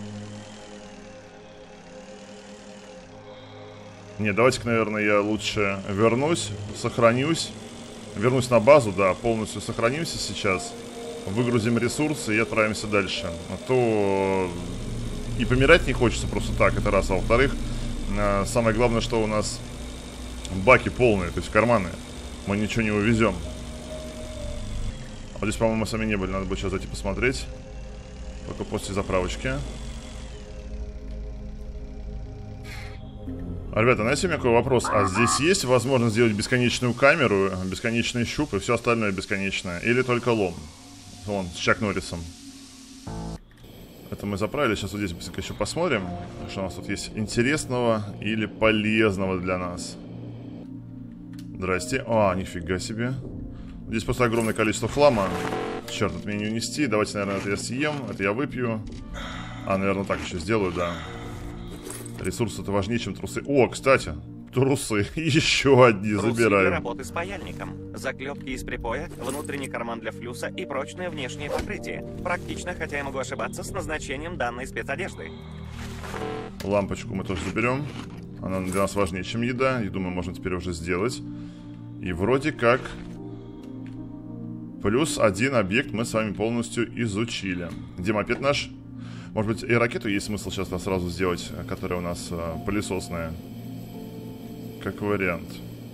Не, давайте-ка, наверное, я лучше вернусь, сохранюсь. Вернусь на базу, да, полностью сохранимся сейчас. Выгрузим ресурсы и отправимся дальше. А то и помирать не хочется просто так, это раз. А во-вторых, самое главное, что у нас баки полные, то есть карманы. Мы ничего не увезем. А вот здесь, по-моему, мы сами не были, надо будет сейчас зайти посмотреть. Только после заправочки. Ребята, знаете, у меня какой вопрос? А здесь есть возможность сделать бесконечную камеру, бесконечный щуп и все остальное бесконечное? Или только лом? Вон, с Чак Норрисом. Это мы заправили. Сейчас вот здесь быстренько еще посмотрим, что у нас тут есть интересного или полезного для нас. Здрасте. А, нифига себе. Здесь просто огромное количество хлама. Черт, это мне не унести. Давайте, наверное, это я съем, это я выпью. А, наверное, так еще сделаю, да. Ресурсы это важнее, чем трусы. О, кстати, трусы. Еще одни трусы забираем. для работы с паяльником. Заклепки из припоя, внутренний карман для флюса и прочное внешнее покрытие. Практично, хотя я могу ошибаться с назначением данной спецодежды. Лампочку мы тоже заберем. Она для нас важнее, чем еда. Еду мы можем теперь уже сделать. И вроде как плюс один объект мы с вами полностью изучили. Где мопед наш? Может быть, и ракету есть смысл сейчас сразу сделать, которая у нас а, пылесосная. Как вариант.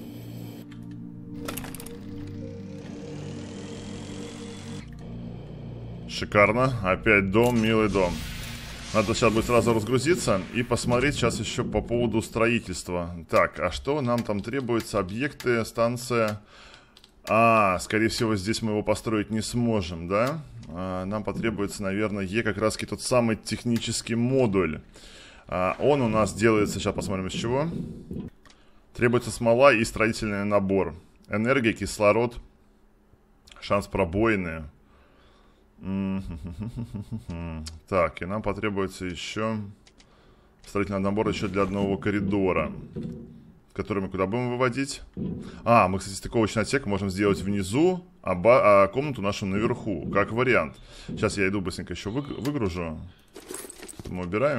Шикарно. Опять дом, милый дом. Надо сейчас будет сразу разгрузиться и посмотреть сейчас еще по поводу строительства. Так, а что нам там требуется? Объекты, станция. А, скорее всего, здесь мы его построить не сможем, да? А, нам потребуется, наверное, Е как раз-таки тот самый технический модуль. А, он у нас делается, сейчас посмотрим из чего. Требуется смола и строительный набор. Энергия, кислород, шанс пробоины. Так, и нам потребуется еще строительный набор еще для одного коридора, который мы куда будем выводить? А, мы, кстати, стыковочный отсек можем сделать внизу, а, ба а комнату нашу наверху, как вариант. Сейчас я иду быстренько еще вы выгружу. Это мы убираем.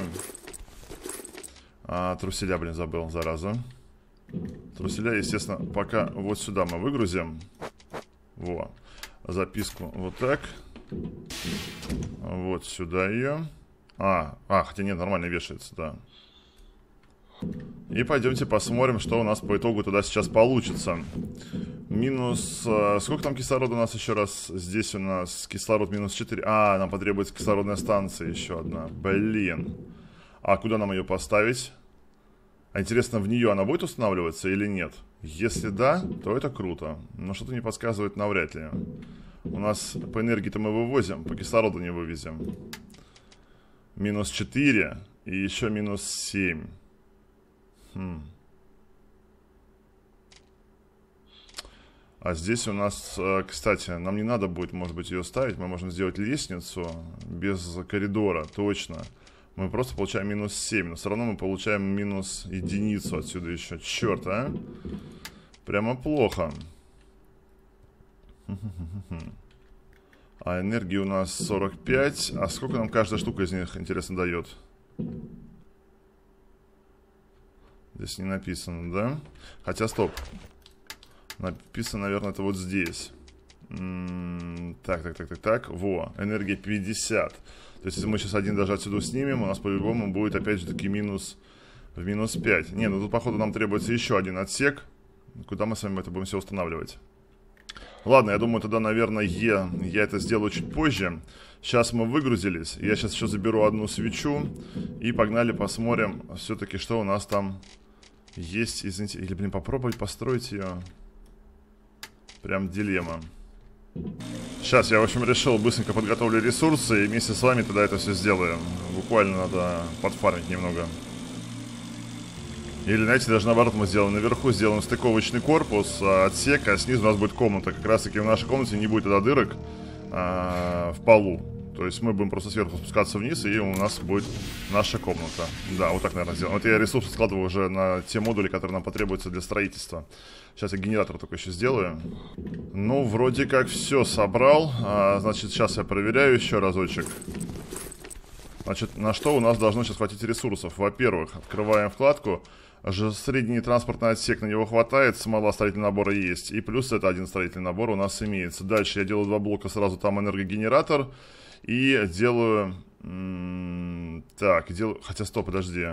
А, труселя, блин, забыл, зараза. Труселя, естественно, пока вот сюда мы выгрузим. Во. Записку вот так. Вот сюда ее. А, а, хотя нет, нормально вешается, да. И пойдемте посмотрим, что у нас по итогу туда сейчас получится. Минус... Э, сколько там кислорода у нас еще раз? Здесь у нас кислород минус четыре. А, нам потребуется кислородная станция еще одна. Блин. А куда нам ее поставить? А интересно, в нее она будет устанавливаться или нет? Если да, то это круто. Но что-то не подсказывает навряд ли. У нас по энергии-то мы вывозим, по кислороду не вывезем. Минус четыре и еще минус семь. Хм. А здесь у нас, кстати, нам не надо будет, может быть, ее ставить. Мы можем сделать лестницу без коридора, точно. Мы просто получаем минус семь, но все равно мы получаем минус единицу отсюда еще. Черт, а? Прямо плохо. А энергии у нас сорок пять. А сколько нам каждая штука из них, интересно, дает? Здесь не написано, да? Хотя, стоп. Написано, наверное, это вот здесь. М-м, так, так, так, так, так. Во, энергия пятьдесят. То есть, если мы сейчас один даже отсюда снимем, у нас по-любому будет, опять же таки, минус в минус пять. Не, ну тут, походу, нам требуется еще один отсек. Куда мы с вами это будем все устанавливать? Ладно, я думаю, тогда, наверное, Е, я это сделаю чуть позже. Сейчас мы выгрузились. Я сейчас еще заберу одну свечу. И погнали посмотрим все-таки, что у нас там есть. Извините, или, блин, попробовать построить ее. Прям дилемма. Сейчас я, в общем, решил быстренько подготовлю ресурсы и вместе с вами тогда это все сделаем. Буквально надо подфармить немного. Или, знаете, даже наоборот мы сделаем. Наверху сделаем стыковочный корпус, отсек, а снизу у нас будет комната. Как раз таки в нашей комнате не будет тогда дырок а, в полу. То есть мы будем просто сверху спускаться вниз, и у нас будет наша комната. Да, вот так, наверное, сделаем. Вот я ресурсы складываю уже на те модули, которые нам потребуются для строительства. Сейчас я генератор только еще сделаю. Ну, вроде как все собрал. А, значит, сейчас я проверяю еще разочек. Значит, на что у нас должно сейчас хватить ресурсов? Во-первых, открываем вкладку. Средний транспортный отсек, на него хватает, смола строительного набора есть. И плюс это один строительный набор у нас имеется. Дальше я делаю два блока, сразу там энергогенератор. И делаю... Так, делаю... Хотя, стоп, подожди.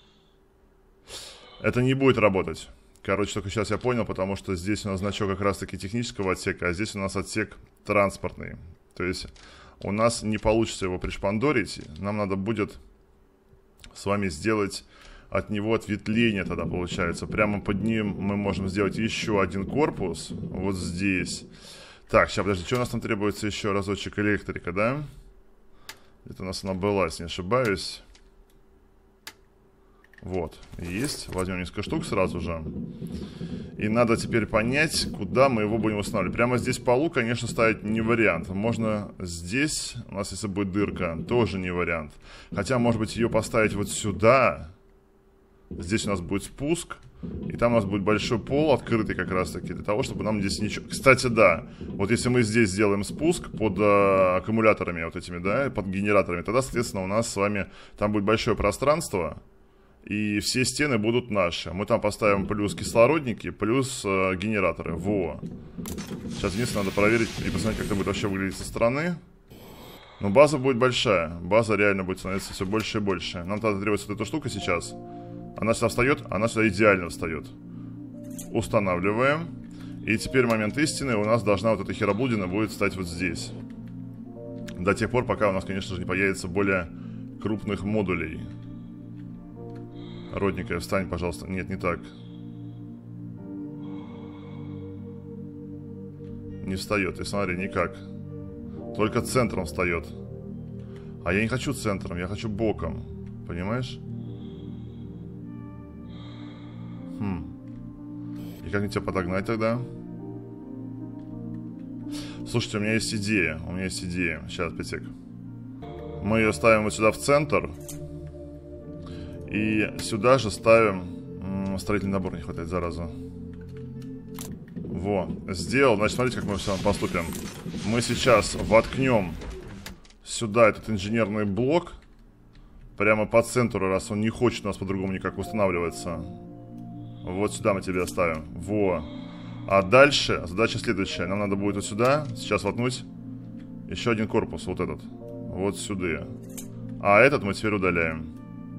Это не будет работать. Короче, только сейчас я понял, потому что здесь у нас значок как раз-таки технического отсека, а здесь у нас отсек транспортный. То есть у нас не получится его пришпандорить. Нам надо будет с вами сделать от него ответвление тогда получается. Прямо под ним мы можем сделать еще один корпус. Вот здесь. Так, сейчас, подожди, что у нас там требуется еще разочек? Электрика, да? Это у нас она была, если не ошибаюсь. Вот, есть. Возьмем несколько штук сразу же. И надо теперь понять, куда мы его будем устанавливать. Прямо здесь в полу, конечно, ставить не вариант. Можно здесь, у нас если будет дырка, тоже не вариант. Хотя, может быть, ее поставить вот сюда. Здесь у нас будет спуск. И там у нас будет большой пол, открытый как раз таки, для того, чтобы нам здесь ничего... Кстати, да, вот если мы здесь сделаем спуск под э, аккумуляторами вот этими, да, под генераторами, тогда, соответственно, у нас с вами там будет большое пространство, и все стены будут наши. Мы там поставим плюс кислородники, плюс э, генераторы. Во. Сейчас единственное надо проверить и посмотреть, как это будет вообще выглядеть со стороны. Но база будет большая, база реально будет становиться все больше и больше. Нам тогда требуется вот эта штука сейчас. Она сюда встает, она сюда идеально встает. Устанавливаем. И теперь момент истины. У нас должна вот эта хероблудина будет встать вот здесь. До тех пор, пока у нас, конечно же, не появится более крупных модулей. Родненькая, встань, пожалуйста. Нет, не так. Не встает. И смотри, никак. Только центром встает. А я не хочу центром, я хочу боком. Понимаешь? Хм. И как мне тебя подогнать тогда? Слушайте, у меня есть идея. У меня есть идея. Сейчас, пятик. Мы ее ставим вот сюда в центр. И сюда же ставим... М-м, строительный набор не хватает, зараза. Во. Сделал. Значит, смотрите, как мы все поступим. Мы сейчас воткнем сюда этот инженерный блок. Прямо по центру, раз он не хочет у нас по-другому никак устанавливаться. Вот сюда мы тебя ставим. Во. А дальше задача следующая. Нам надо будет вот сюда сейчас воткнуть еще один корпус. Вот этот. Вот сюда. А этот мы теперь удаляем.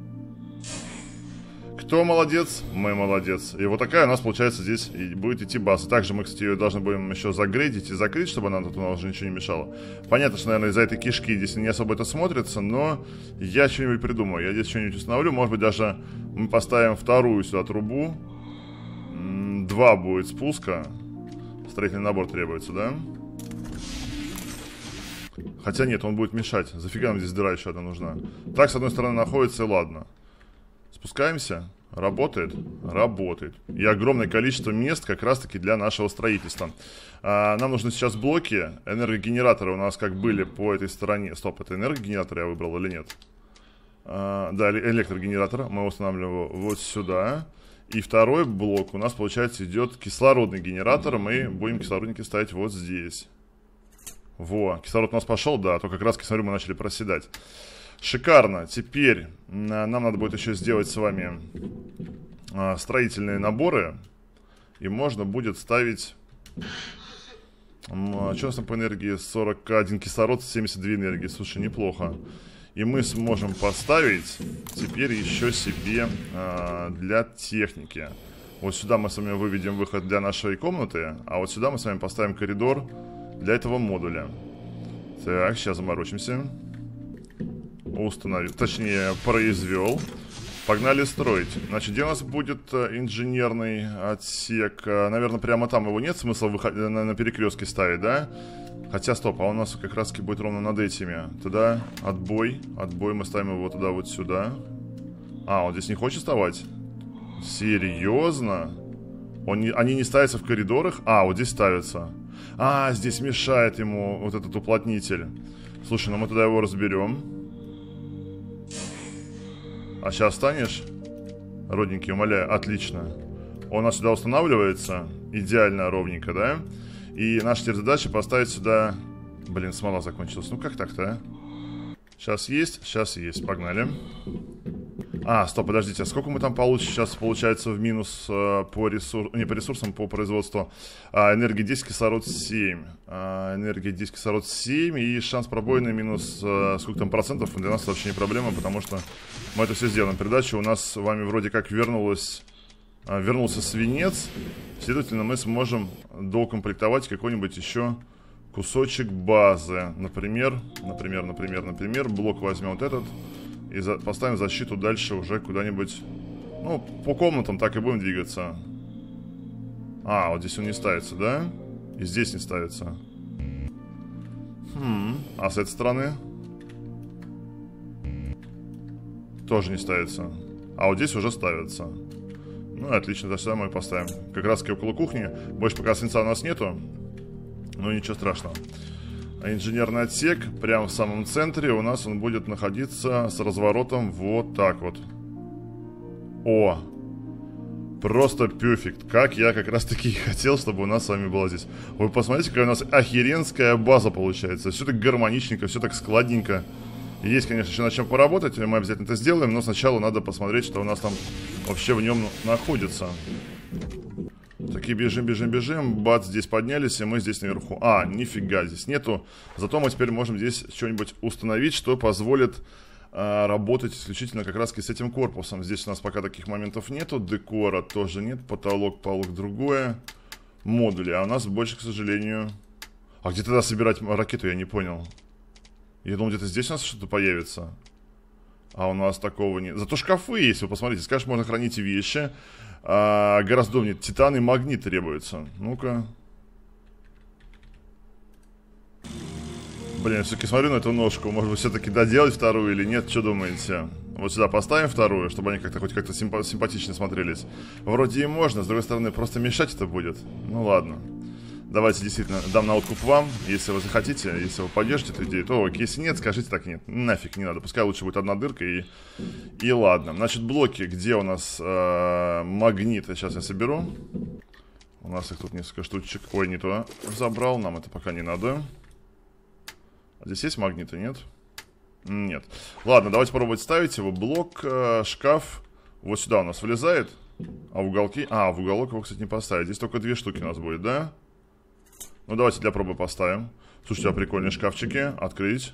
Кто молодец? Мы молодец. И вот такая у нас получается здесь и будет идти база. Также мы, кстати, ее должны будем еще загрейдить и закрыть, чтобы она тут у нас уже ничего не мешала. Понятно, что, наверное, из-за этой кишки здесь не особо это смотрится, но я что-нибудь придумаю. Я здесь что-нибудь установлю. Может быть, даже мы поставим вторую сюда трубу. Два будет спуска. Строительный набор требуется, да? Хотя нет, он будет мешать. Зафига нам здесь дыра еще одна нужна. Так, с одной стороны, находится, и ладно. Спускаемся. Работает? Работает. И огромное количество мест как раз-таки для нашего строительства. а, Нам нужны сейчас блоки. Энергогенераторы у нас как были по этой стороне. Стоп, это энергогенератор я выбрал или нет? а, Да, электрогенератор. Мы устанавливаем его вот сюда. И второй блок у нас, получается, идет кислородный генератор. Мы будем кислородники ставить вот здесь. Во, кислород у нас пошел, да, то как раз, смотрю, мы начали проседать. Шикарно. Теперь нам надо будет еще сделать с вами а, строительные наборы. И можно будет ставить... А, что у нас там по энергии? сорок один кислород, семьдесят две энергии. Слушай, неплохо. И мы сможем поставить теперь еще себе а, для техники. Вот сюда мы с вами выведем выход для нашей комнаты. А вот сюда мы с вами поставим коридор для этого модуля. Так, сейчас заморочимся. Установил, точнее, произвел. Погнали строить. Значит, где у нас будет инженерный отсек? Наверное, прямо там его нет смысла выход... на, на перекрестке ставить, да? Хотя, стоп, а у нас как раз таки будет ровно над этими. Туда отбой. Отбой, мы ставим его туда вот сюда. А, он здесь не хочет вставать? Серьезно? Он не, они не ставятся в коридорах? А, вот здесь ставятся. А, здесь мешает ему вот этот уплотнитель. Слушай, ну мы туда его разберем. А сейчас встанешь? Родненький, умоляю, отлично. Он у нас сюда устанавливается. Идеально, ровненько, да? И наша теперь задача поставить сюда... Блин, смола закончилась. Ну как так-то, а? Сейчас есть, сейчас есть, погнали. А, стоп, подождите, а сколько мы там получим сейчас, получается, в минус э, по ресурсам, не по ресурсам, по производству а, энергии десять, кислород семь. А, энергия десять, кислород семь и шанс пробоины минус, э, сколько там процентов, для нас вообще не проблема, потому что мы это все сделаем. Передача у нас с вами вроде как вернулась, э, вернулся свинец, следовательно, мы сможем доукомплектовать какой-нибудь еще кусочек базы. Например, например, например, например, блок возьмем вот этот. И за, поставим защиту дальше уже куда-нибудь. Ну, по комнатам так и будем двигаться. А, вот здесь он не ставится, да? И здесь не ставится. Хм, а с этой стороны? Тоже не ставится. А вот здесь уже ставится. Ну, отлично, то же самое мы поставим. Как раз таки около кухни. Больше пока свинца у нас нету. Ну, ничего страшного. Инженерный отсек прямо в самом центре. У нас он будет находиться с разворотом вот так вот. О! Просто перфект. Как я как раз таки хотел, чтобы у нас с вами было здесь. Вы посмотрите, какая у нас охеренская база получается. Все так гармоничненько, все так складненько. Есть, конечно, еще над чем поработать. Мы обязательно это сделаем. Но сначала надо посмотреть, что у нас там вообще в нем находится. Такие бежим, бежим, бежим. Бац, здесь поднялись, и мы здесь наверху. А, нифига здесь нету. Зато мы теперь можем здесь что-нибудь установить, что позволит а, работать исключительно как раз с этим корпусом. Здесь у нас пока таких моментов нету. Декора тоже нет. Потолок, полок другое. Модули. А у нас больше, к сожалению... А где тогда собирать ракету, я не понял. Я думал, где-то здесь у нас что-то появится. А у нас такого нет. Зато шкафы есть, вы посмотрите. Скажешь, можно хранить вещи. А, гораздо нет. Титан и магнит требуются. Ну-ка. Блин, все-таки смотрю на эту ножку. Может быть, все-таки доделать вторую или нет? Что думаете? Вот сюда поставим вторую, чтобы они как-то хоть как-то симпа симпатично смотрелись. Вроде и можно, с другой стороны, просто мешать это будет. Ну ладно. Давайте действительно дам на откуп вам, если вы захотите. Если вы поддержите эту идею, то окей. Если нет, скажите так: нет, нафиг не надо. Пускай лучше будет одна дырка и, и ладно. Значит, блоки, где у нас э, магниты, сейчас я соберу. У нас их тут несколько штучек. Ой, не туда забрал, нам это пока не надо. А здесь есть магниты, нет? Нет. Ладно, давайте пробовать ставить его. Блок, э, шкаф. Вот сюда у нас влезает. А в уголки... А, в уголок его, кстати, не поставить. Здесь только две штуки у нас будет, да? Ну, давайте для пробы поставим. Слушайте, а прикольные шкафчики. Открыть.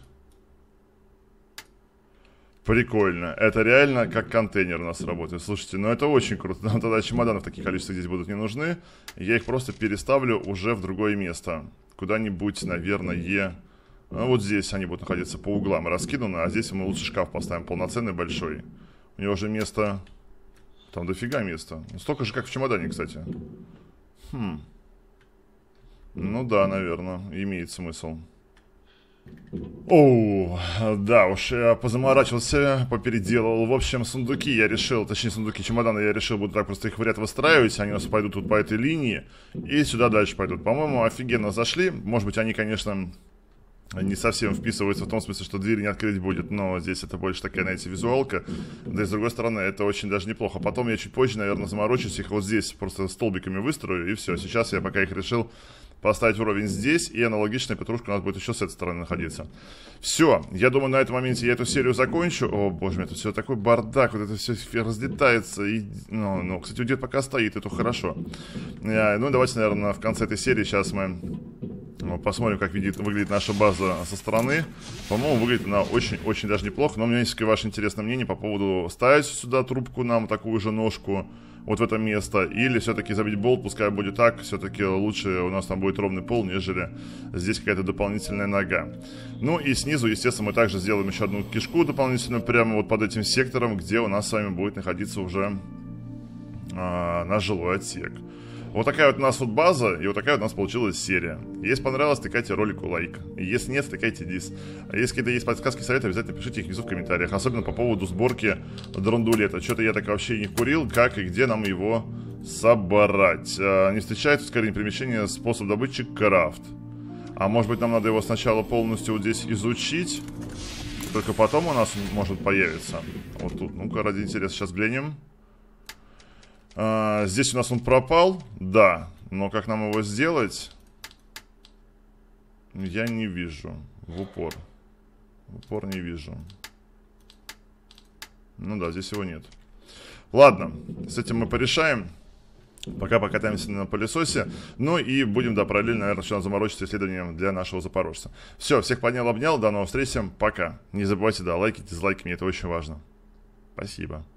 Прикольно. Это реально как контейнер у нас работает. Слушайте, ну это очень круто. Нам тогда чемоданов в таких количествах здесь будут не нужны. Я их просто переставлю уже в другое место. Куда-нибудь, наверное... Ну, вот здесь они будут находиться по углам раскиданы. А здесь мы лучше шкаф поставим полноценный, большой. У него же место... Там дофига места. Столько же, как в чемодане, кстати. Хм... Ну да, наверное, имеет смысл. Оу, да уж, я позаморачивался, попеределал. В общем, сундуки я решил, точнее сундуки, чемоданы я решил, буду так просто их в ряд выстраивать. Они у нас пойдут тут по этой линии и сюда дальше пойдут. По-моему, офигенно зашли. Может быть, они, конечно, не совсем вписываются в том смысле, что дверь не открыть будет. Но здесь это больше такая, знаете, визуалка. Да и с другой стороны, это очень даже неплохо. Потом я чуть позже, наверное, заморочусь, их вот здесь просто столбиками выстрою. И все, сейчас я пока их решил поставить уровень здесь, и аналогичная петрушка у нас будет еще с этой стороны находиться. Все, я думаю, на этом моменте я эту серию закончу. О, боже мой, тут все такой бардак, вот это все разлетается. И, ну, ну, кстати, удет пока стоит, это хорошо. Я, ну, давайте, наверное, в конце этой серии сейчас мы ну, посмотрим, как видит, выглядит наша база со стороны. По-моему, выглядит она очень-очень даже неплохо. Но у меня есть ваше интересное мнение по поводу ставить сюда трубку нам, такую же ножку, вот в это место, или все-таки забить болт, пускай будет так, все-таки лучше у нас там будет ровный пол, нежели здесь какая-то дополнительная нога. Ну и снизу, естественно, мы также сделаем еще одну кишку дополнительную, прямо вот под этим сектором, где у нас с вами будет находиться уже а, наш жилой отсек. Вот такая вот у нас вот база, и вот такая вот у нас получилась серия. Если понравилось, тыкайте ролику лайк. Если нет, тыкайте дис. А если какие-то есть подсказки, советы, обязательно пишите их внизу в комментариях. Особенно по поводу сборки драндулета. Что-то я так вообще не курил, как и где нам его собрать. А, не встречается, скорее, перемещение, способ добычи крафт. А может быть, нам надо его сначала полностью вот здесь изучить. Только потом у нас может появиться. Вот тут, ну-ка, ради интереса сейчас глянем. А, здесь у нас он пропал, да. Но как нам его сделать, я не вижу. В упор. В упор не вижу. Ну да, здесь его нет. Ладно, с этим мы порешаем. Пока покатаемся на пылесосе. Ну и будем, да, параллельно, наверное, еще заморочиться исследованием для нашего запорожца. Все, всех поднял, обнял. До новых встреч. Пока. Не забывайте, да, лайки, дизлайки. Мне это очень важно. Спасибо.